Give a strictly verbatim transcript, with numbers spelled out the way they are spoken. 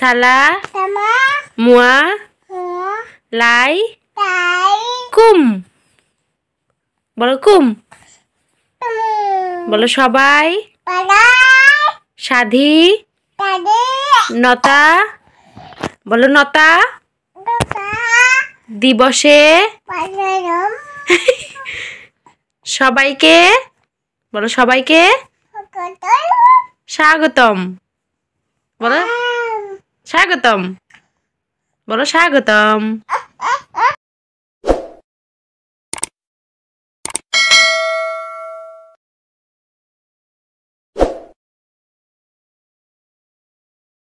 সালা মুয়া লাই কুম বলো কুম বলো সবাই সাধি নতা বলো নতা দিবসে সবাইকে বলো সবাইকে স্বাগতম বলো স্বাগতম বলো স্বাগতম।